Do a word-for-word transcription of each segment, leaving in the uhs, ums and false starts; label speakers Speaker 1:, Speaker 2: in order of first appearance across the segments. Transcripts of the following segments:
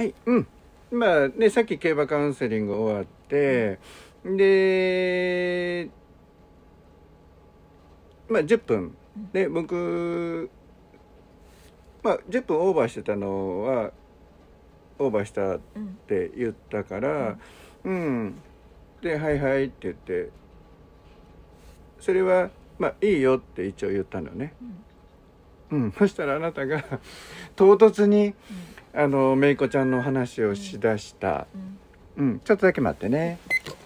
Speaker 1: はい、うん。まあね、さっき競馬カウンセリング終わって、で、まあじゅっぷんで、僕、まあじゅっぷんオーバーしてたのは、オーバーしたって言ったから、うん、うん、で、はいはいって言って、それは、まあいいよって一応言ったのね。うん、うん、そしたらあなたが唐突に、うん、あのめいこちゃんの話をしだした、うん、うん、ちょっとだけ待ってね。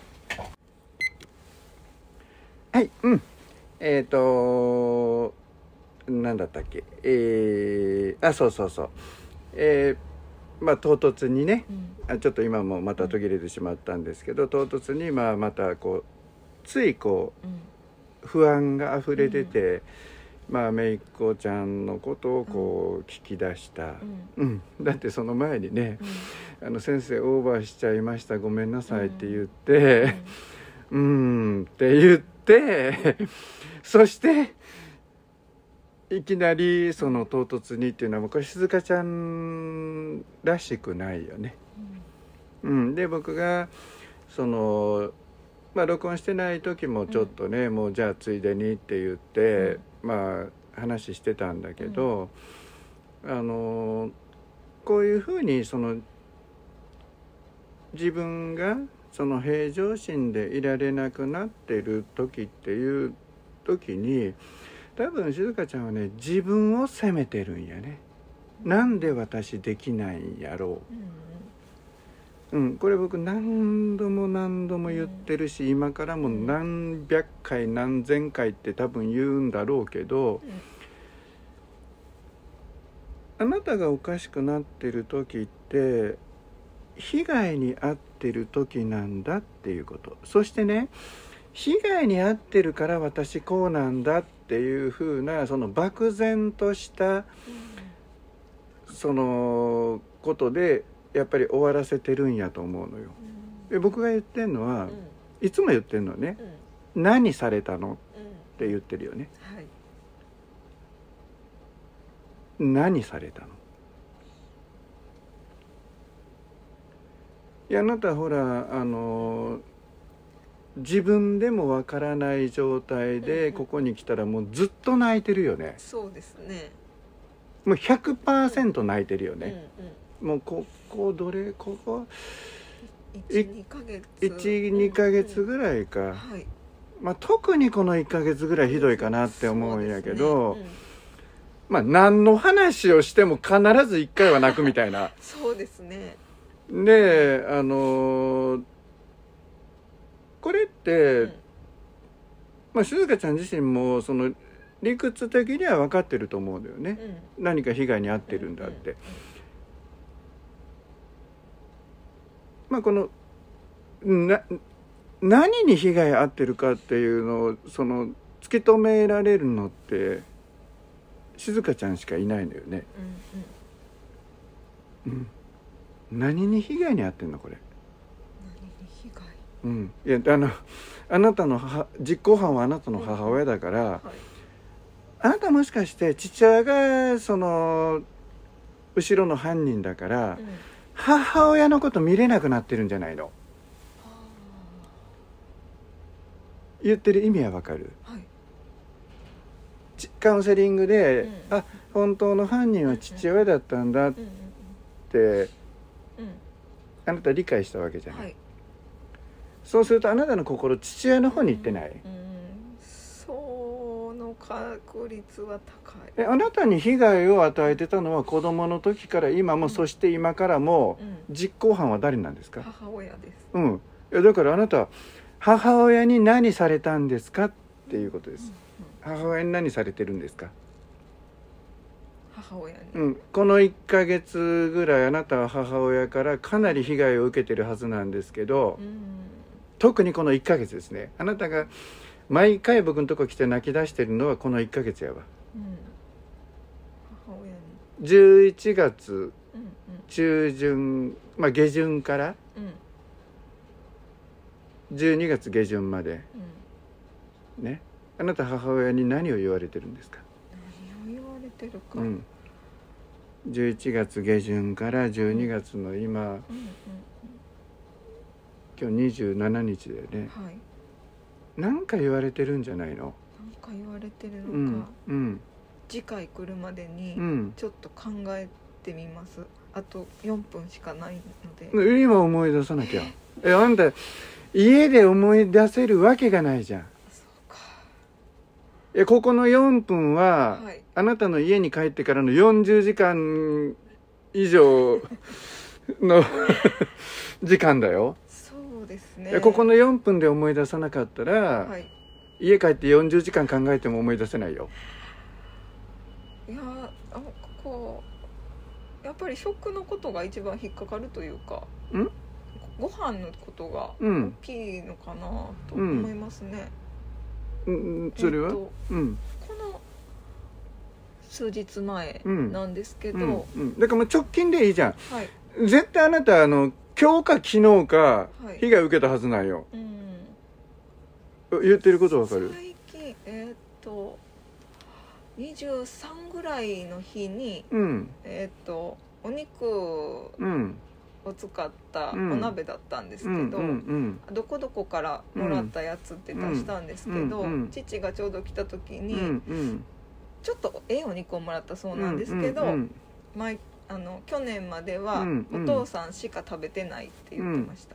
Speaker 1: はい、うん、えっ、ー、と何だったっけ、えー、あそうそうそう、えー、まあ唐突にね、うん、あちょっと今もまた途切れてしまったんですけど、唐突にまあまたこうついこう不安があふれ出て、うん、まあめいこちゃんのことをこう聞き出した、うんうん、だってその前にね、うん、あの先生オーバーしちゃいましたごめんなさいって言って、うん、うんって言ってそしていきなりその唐突にっていうのはこれ静香ちゃんらしくないよね、うん、で僕がそのまあ録音してない時もちょっとね、うん、もうじゃあついでにって言って、うん、まあ話してたんだけど、うん、あのこういうふうにその自分がその平常心でいられなくなってる時っていう時に多分静香ちゃんはね自分を責めてるんやね。なんで私できないんやろう、うん、これ僕何度も何度も言ってるし今からも何百回何千回って多分言うんだろうけど、あなたがおかしくなってる時って被害に遭ってる時なんだっていうこと。そしてね被害に遭ってるから私こうなんだっていう風なその漠然としたそのことでやっぱり終わらせてるんやと思うのよ。で僕が言ってんのは、いつも言ってんのね、何されたのって言ってるよね、はい、何されたの。いやあなたほらあの自分でもわからない状態でここに来たらもうずっと泣いてるよね。
Speaker 2: そうですね。
Speaker 1: もう ひゃくパーセント 泣いてるよね、うんうん、もうここどれここ
Speaker 2: いち、にかげつ
Speaker 1: いち、にかげつぐらいか、うんうん、はい、まあ、特にこのいっかげつぐらいひどいかなって思うんやけど、ね、うん、まあ何の話をしても必ずいっかいは泣くみたいな
Speaker 2: そうですね。
Speaker 1: であのー、これって、うん、まあ静香ちゃん自身もその理屈的には分かってると思うんだよね、うん、何か被害に遭ってるんだって、うんうんうん、まあこのな何に被害遭ってるかっていうのをその突き止められるのって静香ちゃんしかいないのよね、うんうんうん、何に被害に遭ってんのこれ。
Speaker 2: 何に被害、
Speaker 1: うん、いやあのあなたの母実行犯はあなたの母親だから、うんはい、あなたもしかして父親がその後ろの犯人だから、うん、母親のこと見れなくなってるんじゃないの。言ってる意味はわかる、はい、カウンセリングで、うん、あ本当の犯人は父親だったんだって、うんうん、あなた理解したわけじゃない、はい、そうするとあなたの心父親の方に行ってない、うんうん、
Speaker 2: その確率は高い。
Speaker 1: えあなたに被害を与えてたのは子供の時から今も、うん、そして今からも、うん、実行犯は誰なんですか。
Speaker 2: 母親です、
Speaker 1: うん、いやだからあなた母親に何されたんですかっていうことです、うんうん、母親に何されてるんですか。
Speaker 2: 母親に、
Speaker 1: うん、このいっかげつぐらいあなたは母親からかなり被害を受けてるはずなんですけど、うん、特にこのいっかげつですね。あなたが毎回僕のとこ来て泣き出してるのはこのいっかげつやわ、うん、母親にじゅういちがつ中旬、まあ下旬から、うんじゅうにがつ下旬まで、うん、ね、あなた母親に何を言われてるんですか。
Speaker 2: 何を言われてるか、
Speaker 1: うん、 じゅういちがつ下旬からじゅうにがつの今、
Speaker 2: うんうん
Speaker 1: 今日にじゅうしちにちだよね。
Speaker 2: はい。
Speaker 1: なんか言われてるんじゃないの？
Speaker 2: なんか言われてるのか、
Speaker 1: うんうん
Speaker 2: 次回来るまでに
Speaker 1: うん
Speaker 2: ちょっと考えてみます。あとよんぷんしかないので。
Speaker 1: 今思い出さなきゃ。えあんた家で思い出せるわけがないじゃん。
Speaker 2: そうか。
Speaker 1: えここのよんぷんは、
Speaker 2: はい。
Speaker 1: あなたの家に帰ってからのよんじゅうじかん以上の時間だよ。
Speaker 2: そうですね。
Speaker 1: えここのよんぷんで思い出さなかったら、
Speaker 2: はい。
Speaker 1: 家帰ってよんじゅうじかん考えても思い出せないよ。
Speaker 2: いやーあこうやっぱり食のことが一番引っかかるというか、
Speaker 1: ん
Speaker 2: ご飯のことが
Speaker 1: うん
Speaker 2: 大きいのかなと思いますね。
Speaker 1: うんそれは、
Speaker 2: えっと
Speaker 1: うん
Speaker 2: この数日前
Speaker 1: うん
Speaker 2: なんですけど、
Speaker 1: うんうんだからもう直近でいいじゃん。
Speaker 2: はい。
Speaker 1: 絶対あなたあの今日か昨日か
Speaker 2: はい
Speaker 1: 被害受けたはずないよ。
Speaker 2: うん。
Speaker 1: 言ってることわかる？
Speaker 2: 最近えーっとにじゅうさんぐらいの日に
Speaker 1: うん
Speaker 2: えーっとお肉
Speaker 1: うん
Speaker 2: を使ったお
Speaker 1: うん
Speaker 2: 鍋だったんですけど、
Speaker 1: うんうん
Speaker 2: どこどこからもらったやつって出したんですけど、
Speaker 1: うんうん
Speaker 2: 父がちょうど来た時
Speaker 1: うん
Speaker 2: に、
Speaker 1: うん
Speaker 2: ちょっとええお肉をもらったそうなんですけど、
Speaker 1: うんうん
Speaker 2: 毎あの去年までは
Speaker 1: うんうん
Speaker 2: お父さんしか食べてないって言ってました。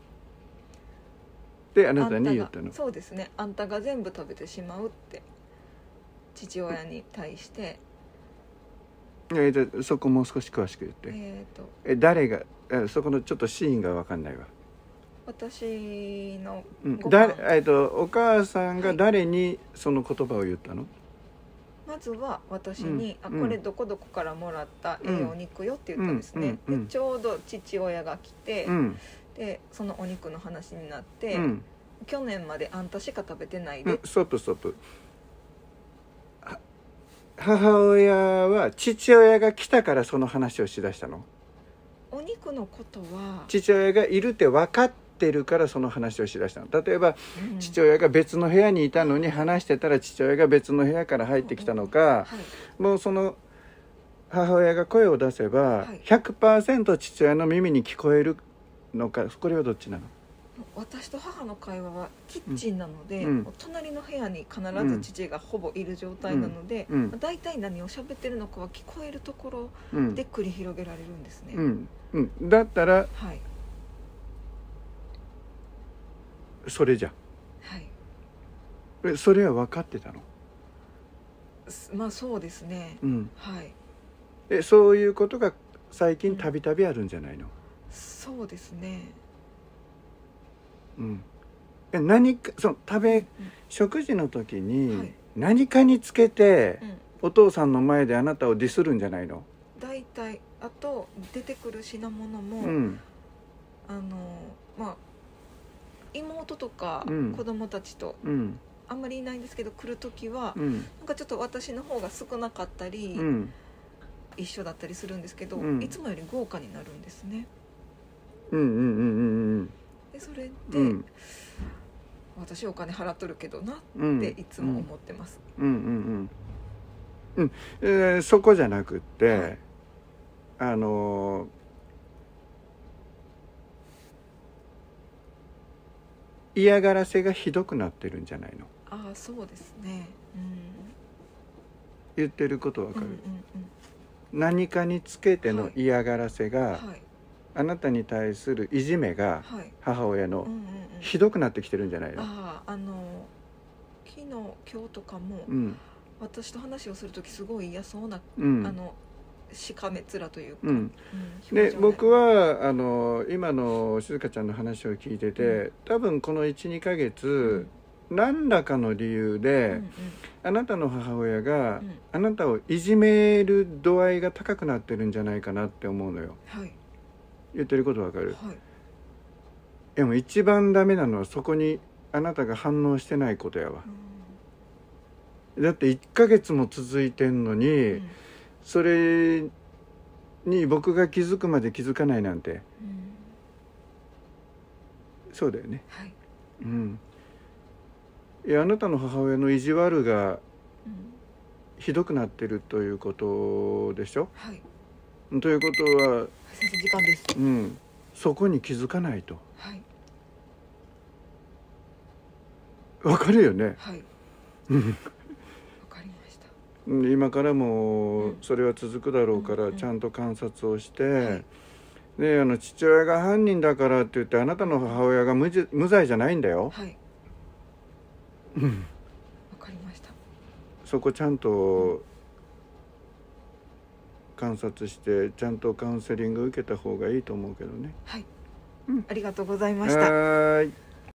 Speaker 1: であなた
Speaker 2: あんたが
Speaker 1: に言ったの？
Speaker 2: そうですね、あんたが全部食べてしまうって父親に対して、
Speaker 1: えーとそこもう少し詳しく言って。
Speaker 2: えーと
Speaker 1: え誰がえそこのちょっとシーンが分かんないわ。
Speaker 2: 私の
Speaker 1: うん
Speaker 2: ご飯、
Speaker 1: だえーとお母さんが誰にその言葉を言ったの？
Speaker 2: まずは私に、
Speaker 1: うん
Speaker 2: あこれどこどこからもらったええお肉よって言ったんですね、
Speaker 1: うんうんうん
Speaker 2: でちょうど父親が来て、
Speaker 1: うん
Speaker 2: でそのお肉の話になって、
Speaker 1: うん
Speaker 2: 去年まであんたしか食べてないで、
Speaker 1: うんストップストップ。は母親は父親が来たからその話をしだしたの？
Speaker 2: お肉のことは、
Speaker 1: 父親がいるって分かってるからその話をしだしたの？例えば
Speaker 2: うん
Speaker 1: 父親が別の部屋にいたのに話してたら父親が別の部屋から入ってきたのか、
Speaker 2: はい
Speaker 1: もうその母親が声を出せば
Speaker 2: はい
Speaker 1: ひゃくパーセント 父親の耳に聞こえるのか、これはどっちなの？
Speaker 2: 私と母の会話はキッチンなので、
Speaker 1: うん
Speaker 2: 隣の部屋に必ず父がほぼいる状態なので、
Speaker 1: うんうん
Speaker 2: だいたい何を喋ってるのかは聞こえるところ
Speaker 1: うん
Speaker 2: で繰り広げられるんですね、
Speaker 1: うんうん、だったら
Speaker 2: はい
Speaker 1: それじゃん。
Speaker 2: はい
Speaker 1: えそれは分かってたの？
Speaker 2: すまあそうですね、
Speaker 1: うん、
Speaker 2: はい
Speaker 1: えそういうことが最近たびたびあるんじゃないの？
Speaker 2: そうですね、
Speaker 1: うん、え何かその食べ、
Speaker 2: うん
Speaker 1: 食事の時
Speaker 2: は
Speaker 1: に
Speaker 2: い
Speaker 1: 何かにつけて、
Speaker 2: うん、
Speaker 1: お父さんの前であなたをディスるんじゃないの？
Speaker 2: だいたいあと出てくる品物も、
Speaker 1: うん
Speaker 2: あのまあ妹とか
Speaker 1: うん
Speaker 2: 子供たちと
Speaker 1: うん
Speaker 2: あんまりいないんですけど来る時は、
Speaker 1: うん
Speaker 2: なんかちょっと私の方が少なかったり、
Speaker 1: うん
Speaker 2: 一緒だったりするんですけど、
Speaker 1: うん
Speaker 2: いつもより豪華になるんですね。
Speaker 1: うんうんうんうん
Speaker 2: でそれで、
Speaker 1: うん
Speaker 2: 私お金払っとるけどなっ
Speaker 1: うん
Speaker 2: ていつも思ってます。
Speaker 1: うんうんうんうん、えーそこじゃなくって、
Speaker 2: はい、
Speaker 1: あのー嫌がらせがひどくなってるんじゃないの？
Speaker 2: ああそうですね。
Speaker 1: 言ってることわ
Speaker 2: うん、
Speaker 1: かる？
Speaker 2: うんうん
Speaker 1: 何かにつけての嫌がらせが、
Speaker 2: うん、はい
Speaker 1: あなたに対するいじめが
Speaker 2: はい、
Speaker 1: 母親の
Speaker 2: うんうんうん、
Speaker 1: ひどくなってきてるんじゃないの？
Speaker 2: あああの昨日今日とかも、
Speaker 1: うん
Speaker 2: 私と話をする時すごい嫌そうな、
Speaker 1: うん
Speaker 2: あのしかめ面というか、
Speaker 1: うん
Speaker 2: うん
Speaker 1: で
Speaker 2: 表情
Speaker 1: 僕はあの今の静香ちゃんの話を聞いてて、
Speaker 2: う
Speaker 1: 多分このいちにかげつ、
Speaker 2: うん
Speaker 1: 何らかの理由で、
Speaker 2: うん
Speaker 1: あなたの母親が、
Speaker 2: うん
Speaker 1: あなたをいじめる度合いが高くなってるんじゃないかなって思うのよ。
Speaker 2: はい
Speaker 1: 言ってることわかる？
Speaker 2: はい、
Speaker 1: でも一番ダメなのはそこにあなたが反応してないことやわ。だっていっかげつも続いてんのに、
Speaker 2: うんうん
Speaker 1: それに僕が気づくまで気づかないなんて、
Speaker 2: うん
Speaker 1: そうだよね。
Speaker 2: はい、
Speaker 1: うんいやあなたの母親の意地悪が
Speaker 2: うん
Speaker 1: ひどくなってるということでしょ？
Speaker 2: はい、
Speaker 1: ということは
Speaker 2: 先生時間です。
Speaker 1: うん、そこに気づかないと。
Speaker 2: はい。
Speaker 1: わかるよね。
Speaker 2: はい。
Speaker 1: うん
Speaker 2: わかりました。
Speaker 1: 今からも
Speaker 2: うん
Speaker 1: それは続くだろうか
Speaker 2: うんうん
Speaker 1: らちゃんと観察をして、
Speaker 2: はい
Speaker 1: であの父親が犯人だからって言ってあなたの母親が無じ無罪じゃないんだよ。
Speaker 2: はい。
Speaker 1: うん
Speaker 2: わかりました。
Speaker 1: そこちゃんと観察してちゃんとカウンセリング受けた方がいいと思うけどね。
Speaker 2: はい。
Speaker 1: うん
Speaker 2: ありがとうございました。
Speaker 1: はーい。